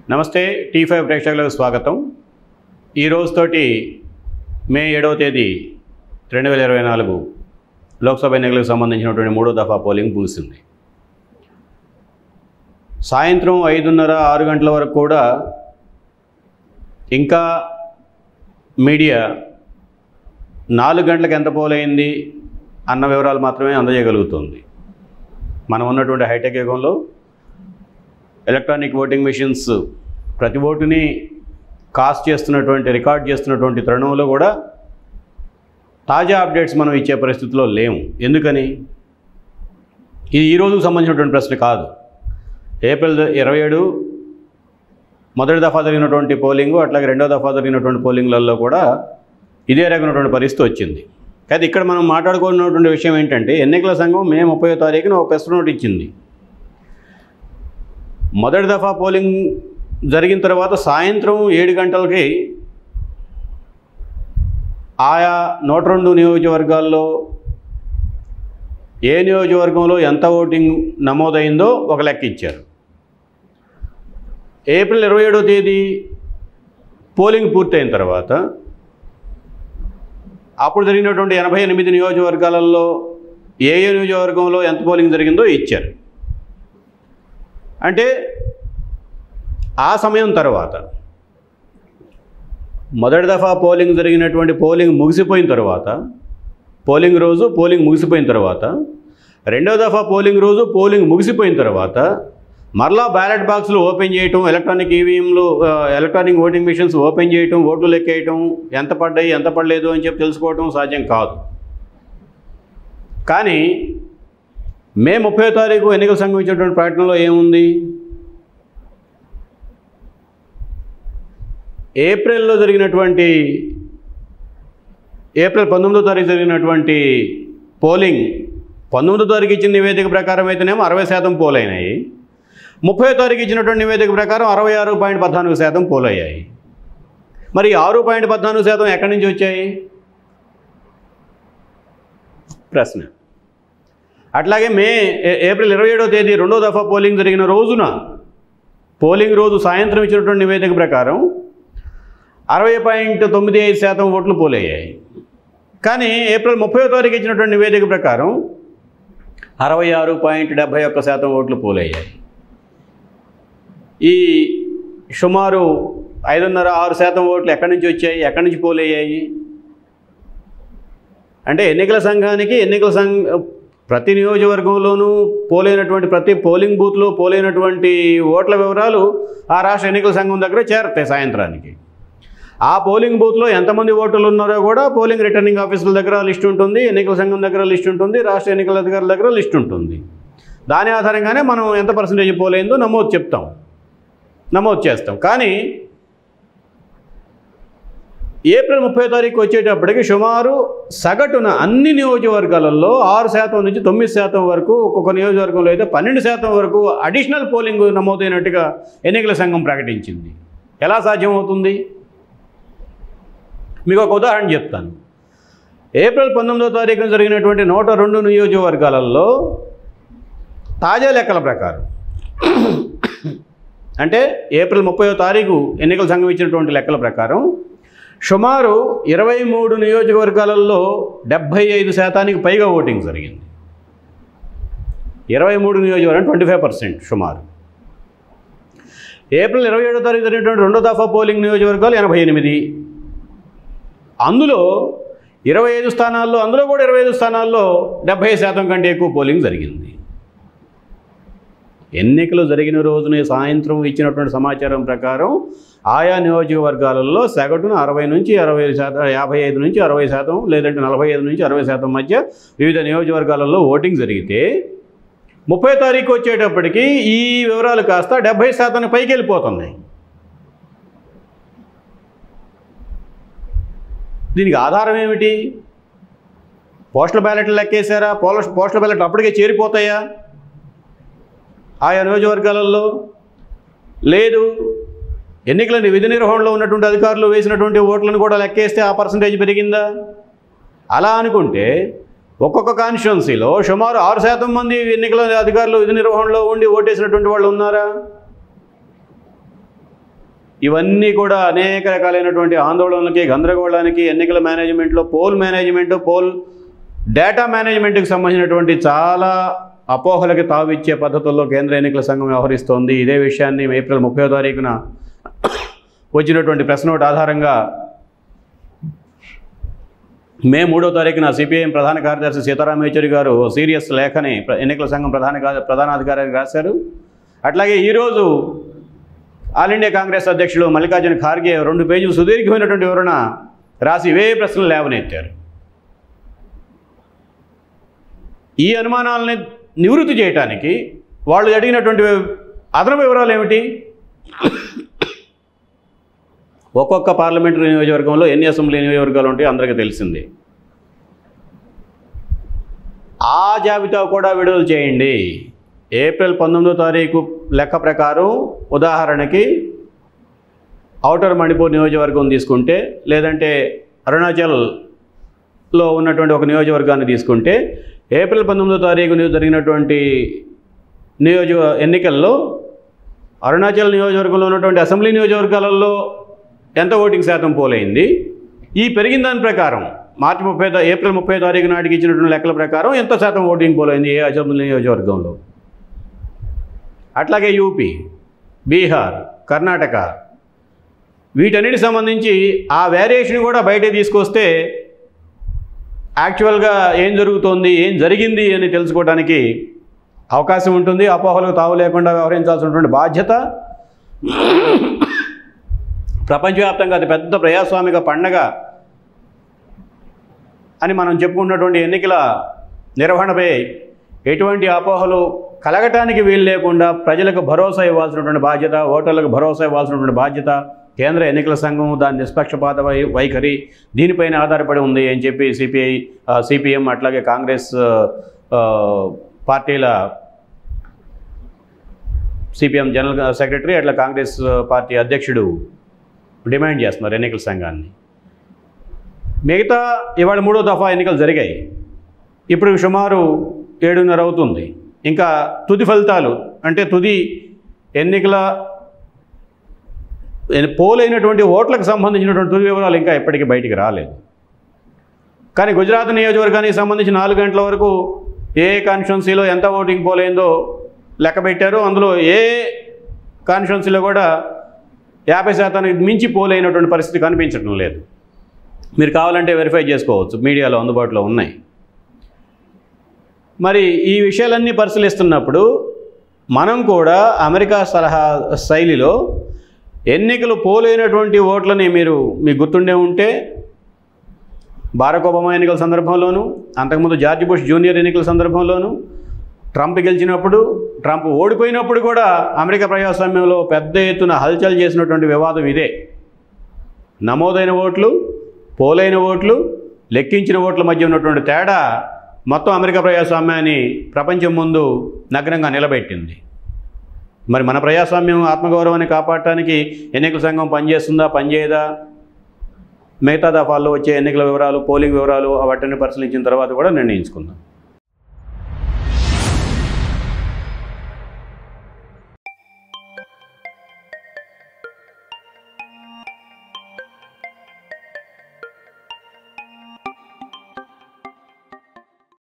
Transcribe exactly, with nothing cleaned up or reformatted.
నమస్తే tea five ప్రేక్షకులకు స్వాగతం. ఈ రోజుతోటి మే ఏడవ తేదీ రెండు వేల ఇరవై నాలుగు లోక్సభ ఎన్నికలకు సంబంధించినటువంటి మూడో దఫా పోలింగ్ ముగిసింది. సాయంత్రం ఐదున్నర ఆరు గంటల వరకు కూడా ఇంకా మీడియా నాలుగు గంటలకు ఎంత పోలైంది అన్న వివరాలు మాత్రమే అందజేయగలుగుతుంది. మనం ఉన్నటువంటి హైటెక్ యుగంలో ఎలక్ట్రానిక్ ఓటింగ్ మెషిన్స్ ప్రతి ఓటుని కాస్ట్ చేస్తున్నటువంటి రికార్డ్ చేస్తున్నటువంటి తరుణంలో కూడా తాజా అప్డేట్స్ మనం ఇచ్చే పరిస్థితిలో లేము. ఎందుకని? ఇది ఈరోజుకు సంబంధించినటువంటి ప్రశ్న కాదు. ఏప్రిల్ ఇరవై ఏడు మొదటి దఫా జరిగినటువంటి పోలింగు, అట్లాగే రెండో దఫా జరిగినటువంటి పోలింగ్లలో కూడా ఇదే రకమైనటువంటి పరిస్థితి వచ్చింది. అయితే ఇక్కడ మనం మాట్లాడుకున్నటువంటి విషయం ఏంటంటే, ఎన్నికల సంఘం మే ముప్పై తారీఖున ఒక ప్రెస్ నోట్ ఇచ్చింది. మొదటి దఫా పోలింగ్ జరిగిన తర్వాత సాయంత్రం ఏడు గంటలకి ఆయా నూట రెండు నియోజకవర్గాల్లో ఏ నియోజకవర్గంలో ఎంత ఓటింగ్ నమోదైందో ఒక లెక్క ఇచ్చారు. ఏప్రిల్ ఇరవై ఏడవ తేదీ పోలింగ్ పూర్తయిన తర్వాత అప్పుడు జరిగినటువంటి ఎనభై ఎనిమిది నియోజకవర్గాలలో ఏ ఏ నియోజకవర్గంలో ఎంత పోలింగ్ జరిగిందో ఇచ్చారు. అంటే ఆ సమయం తర్వాత మొదటి దఫా పోలింగ్ జరిగినటువంటి పోలింగ్ ముగిసిపోయిన తర్వాత, పోలింగ్ రోజు పోలింగ్ ముగిసిపోయిన తర్వాత, రెండో దఫా పోలింగ్ రోజు పోలింగ్ ముగిసిపోయిన తర్వాత మరలా బ్యాలెట్ బాక్సులు ఓపెన్ చేయటం, ఎలక్ట్రానిక్ ఈవీఎంలు ఎలక్ట్రానిక్ ఓటింగ్ మిషన్స్ ఓపెన్ చేయటం, ఓట్లు లెక్కేయటం, ఎంత పడ్డాయి ఎంత పడలేదు అని చెప్పి తెలుసుకోవటం సాధ్యం కాదు. కానీ మే ముప్పై తారీఖు ఎన్నికల సంఘం ఇచ్చినటువంటి ప్రకటనలో ఏముంది? ఏప్రిల్లో జరిగినటువంటి ఏప్రిల్ పంతొమ్మిదో తారీఖు జరిగినటువంటి పోలింగ్ పంతొమ్మిదో తారీఖు ఇచ్చిన నివేదిక ప్రకారం అయితేనేమో అరవై శాతం పోలైనాయి. ముప్పై తారీఖు ఇచ్చినటువంటి నివేదిక ప్రకారం అరవై ఆరు పాయింట్ పద్నాలుగు శాతం పోలయ్యాయి. మరి ఆరు పాయింట్ పద్నాలుగు శాతం ఎక్కడి నుంచి వచ్చాయి ప్రశ్న. అట్లాగే మే ఏప్రిల్ ఇరవై ఏడవ తేదీ రెండో దఫా పోలింగ్ జరిగిన రోజున పోలింగ్ రోజు సాయంత్రం ఇచ్చినటువంటి నివేదిక ప్రకారం అరవై పాయింట్ తొమ్మిది ఐదు శాతం ఓట్లు పోలయ్యాయి. కానీ ఏప్రిల్ ముప్పై తారీఖు ఇచ్చినటువంటి నివేదిక ప్రకారం అరవై ఆరు పాయింట్ డెబ్భై ఒక్క శాతం ఓట్లు పోలయ్యాయి. ఈ సుమారు ఐదున్నర ఆరు శాతం ఓట్లు ఎక్కడి నుంచి వచ్చాయి, ఎక్కడి నుంచి పోలయ్యాయి? అంటే ఎన్నికల సంఘానికి ఎన్నికల సంఘ ప్రతి నియోజకవర్గంలోనూ పోలైనటువంటి ప్రతి పోలింగ్ బూత్లో పోలైనటువంటి ఓట్ల వివరాలు ఆ రాష్ట్ర ఎన్నికల సంఘం దగ్గర చేరుతాయి సాయంత్రానికి. ఆ పోలింగ్ బూత్లో ఎంతమంది ఓటర్లు ఉన్నారో కూడా పోలింగ్ రిటర్నింగ్ ఆఫీసర్ల దగ్గర లిస్ట్ ఉంటుంది, ఎన్నికల సంఘం దగ్గర లిస్ట్ ఉంటుంది, రాష్ట్ర ఎన్నికల అధికారుల దగ్గర లిస్ట్ ఉంటుంది. దాని ఆధారంగానే మనం ఎంత పర్సంటేజ్ పోలైందో నమోదు చెప్తాం, నమోదు చేస్తాం. కానీ ఏప్రిల్ ముప్పై తారీఖు వచ్చేటప్పటికి సుమారు సగటున అన్ని నియోజకవర్గాలలో ఆరు శాతం నుంచి తొమ్మిది శాతం వరకు, ఒక్కొక్క నియోజకవర్గంలో అయితే పన్నెండు శాతం వరకు అడిషనల్ పోలింగ్ నమోదైనట్టుగా ఎన్నికల సంఘం ప్రకటించింది. ఎలా సాధ్యమవుతుంది? మీకు ఒక ఉదాహరణ చెప్తాను. ఏప్రిల్ పంతొమ్మిదో తారీఖున జరిగినటువంటి నూట రెండు నియోజకవర్గాలలో తాజా లెక్కల ప్రకారం, అంటే ఏప్రిల్ ముప్పై తారీఖు ఎన్నికల సంఘం ఇచ్చినటువంటి లెక్కల ప్రకారం సుమారు ఇరవై మూడు నియోజకవర్గాలలో డెబ్భై ఐదు శాతానికి పైగా ఓటింగ్ జరిగింది. ఇరవై మూడు నియోజకవర్గం ట్వంటీ ఫైవ్ పర్సెంట్ సుమారు. ఏప్రిల్ ఇరవై ఏడో తారీఖు జరిగినటువంటి రెండో దఫా పోలింగ్ నియోజకవర్గాలు ఎనభై ఎనిమిది. అందులో ఇరవై ఐదు స్థానాల్లో అందులో కూడా ఇరవై ఐదు స్థానాల్లో డెబ్భై శాతం కంటే ఎక్కువ పోలింగ్ జరిగింది. ఎన్నికలు జరిగిన రోజున సాయంత్రం ఇచ్చినటువంటి సమాచారం ప్రకారం ఆయా నియోజకవర్గాలలో సగటున అరవై నుంచి అరవై శాతం యాభై ఐదు నుంచి అరవై శాతం లేదంటే నలభై ఐదు నుంచి అరవై శాతం మధ్య వివిధ నియోజకవర్గాలలో ఓటింగ్ జరిగితే ముప్పై తారీఖు వచ్చేటప్పటికి ఈ వివరాలు కాస్త డెబ్భై శాతానికి పైకి వెళ్ళిపోతున్నాయి. దీనికి ఆధారం ఏమిటి? పోస్టల్ బ్యాలెట్లు లెక్కేశారా? పోల పోస్టల్ బ్యాలెట్లు అప్పటికే చేరిపోతాయా ఆయా నియోజకవర్గాలలో? లేదు, ఎన్నికల విధి నిర్వహణలో ఉన్నటువంటి అధికారులు వేసినటువంటి ఓట్లను కూడా లెక్కేస్తే ఆ పర్సంటేజ్ పెరిగిందా? అలా అనుకుంటే ఒక్కొక్క కాన్స్టిట్యున్సీలో సుమారు ఆరు శాతం మంది ఎన్నికల అధికారులు విధి నిర్వహణలో ఉండి ఓటేసినటువంటి వాళ్ళు ఉన్నారా? ఇవన్నీ కూడా అనేక రకాలైనటువంటి ఆందోళనలకి, గందరగోళానికి, ఎన్నికల మేనేజ్మెంట్లో పోల్ మేనేజ్మెంటు, పోల్ డేటా మేనేజ్మెంట్కి సంబంధించినటువంటి చాలా అపోహలకి తావిచ్చే పద్ధతుల్లో కేంద్ర ఎన్నికల సంఘం వ్యవహరిస్తోంది. ఇదే విషయాన్ని ఏప్రిల్ ముప్పై తారీఖున వచ్చినటువంటి ప్రెస్ నోట్ ఆధారంగా మే మూడో తారీఖున సిపిఐఎం ప్రధాన కార్యదర్శి సీతారాం యేచూరి గారు సీరియస్ లేఖని ఎన్నికల సంఘం ప్రధాన ప్రధానాధికారికి రాశారు. అట్లాగే ఈరోజు ఆల్ ఇండియా కాంగ్రెస్ అధ్యక్షులు మల్లికార్జున ఖార్గే రెండు పేజీలు సుదీర్ఘమైనటువంటి వివరణ రాసి ఇవే ప్రశ్నలు లేవనెత్తారు. ఈ అనుమానాలని నివృత్తి చేయడానికి వాళ్ళు అడిగినటువంటి అదనపు వివరాలు ఏమిటి? ఒక్కొక్క పార్లమెంటరీ నియోజకవర్గంలో ఎన్ని అసెంబ్లీ నియోజకవర్గాలు ఉంటాయో అందరికీ తెలిసింది. ఆ జాబితా కూడా విడుదల చేయండి. ఏప్రిల్ పంతొమ్మిదో తారీఖు లెక్క ప్రకారం ఉదాహరణకి ఔటర్ మణిపూర్ నియోజకవర్గం తీసుకుంటే, లేదంటే అరుణాచల్లో ఉన్నటువంటి ఒక నియోజకవర్గాన్ని తీసుకుంటే, ఏప్రిల్ పంతొమ్మిదో తారీఖు జరిగినటువంటి నియోజక ఎన్నికల్లో అరుణాచల్ నియోజకవర్గంలో ఉన్నటువంటి అసెంబ్లీ నియోజకవర్గాలలో ఎంత ఓటింగ్ శాతం పోలైంది, ఈ పెరిగిన దాని ప్రకారం మార్చి ముప్పై ఏప్రిల్ ముప్పై తారీఖు నాటికి ఇచ్చినటువంటి లెక్కల ప్రకారం ఎంత శాతం ఓటింగ్ పోలైంది ఏ అసెంబ్లీ నియోజకవర్గంలో. అట్లాగే యూపీ, బీహార్, కర్ణాటక వీటన్నిటికి సంబంధించి ఆ వేరియేషన్ కూడా బయటకు తీసుకొస్తే యాక్చువల్గా ఏం జరుగుతోంది, ఏం జరిగింది అని తెలుసుకోవడానికి అవకాశం ఉంటుంది. అపోహలకు తావు లేకుండా వ్యవహరించాల్సినటువంటి బాధ్యత ప్రపంచవ్యాప్తంగా అతి పెద్ద ప్రజాస్వామిక పండగ అని మనం చెప్పుకున్నటువంటి ఎన్నికల నిర్వహణపై ఎటువంటి అపోహలు కలగటానికి వీలు లేకుండా ప్రజలకు భరోసా ఇవ్వాల్సినటువంటి బాధ్యత, ఓటర్లకు భరోసా ఇవ్వాల్సినటువంటి బాధ్యత కేంద్ర ఎన్నికల సంఘం దాని నిష్పక్షపాత వై వైఖరి దీనిపైన ఆధారపడి ఉంది అని చెప్పి సిపిఐ, సిపిఎం అట్లాగే కాంగ్రెస్ పార్టీల సిపిఎం జనరల్ సెక్రటరీ అట్లా కాంగ్రెస్ పార్టీ అధ్యక్షుడు డిమాండ్ చేస్తున్నారు ఎన్నికల సంఘాన్ని. మిగతా ఇవాళ మూడో దఫా ఎన్నికలు జరిగాయి. ఇప్పుడు సుమారు ఏడున్నర అవుతుంది. ఇంకా తుది ఫలితాలు అంటే తుది ఎన్నికల పోలైనటువంటి ఓట్లకు సంబంధించినటువంటి తుది వివరాలు ఇంకా ఎప్పటికీ బయటికి రాలేదు. కానీ గుజరాత్ నియోజకవర్గానికి సంబంధించి నాలుగు గంటల వరకు ఏ కాన్స్టిట్యున్సీలో ఎంత ఓటింగ్ పోలైందో లెక్క పెట్టారు. అందులో ఏ కాన్స్టిట్యున్సీలో కూడా యాభై శాతానికి మించి పోలైనటువంటి పరిస్థితి కనిపించడం లేదు. మీరు కావాలంటే వెరిఫై చేసుకోవచ్చు, మీడియాలో అందుబాటులో ఉన్నాయి. మరి ఈ విషయాలన్నీ పరిశీలిస్తున్నప్పుడు మనం కూడా అమెరికా సలహా శైలిలో ఎన్నికలు పోలైనటువంటి ఓట్లని మీరు మీకు గుర్తుండే ఉంటే బారాక్ ఒబామా ఎన్నికల సందర్భంలోనూ, అంతకుముందు జార్జ్ బుష్ జూనియర్ ఎన్నికల సందర్భంలోనూ, ట్రంప్ గెలిచినప్పుడు, ట్రంప్ ఓడిపోయినప్పుడు కూడా అమెరికా ప్రజాస్వామ్యంలో పెద్ద ఎత్తున హల్చల్ చేసినటువంటి వివాదం ఇదే. నమోదైన ఓట్లు, పోలైన ఓట్లు, లెక్కించిన ఓట్ల మధ్య ఉన్నటువంటి తేడా మొత్తం అమెరికా ప్రజాస్వామ్యాన్ని ప్రపంచం ముందు నగ్నంగా నిలబెట్టింది. మరి మన ప్రజాస్వామ్యం ఆత్మగౌరవాన్ని కాపాడటానికి ఎన్నికల సంఘం పనిచేస్తుందా, పనిచేయదా, మిగతా దఫాల్లో వచ్చే ఎన్నికల వివరాలు, పోలింగ్ వివరాలు వాటిని పరిశీలించిన తర్వాత కూడా నిర్ణయించుకుందాం.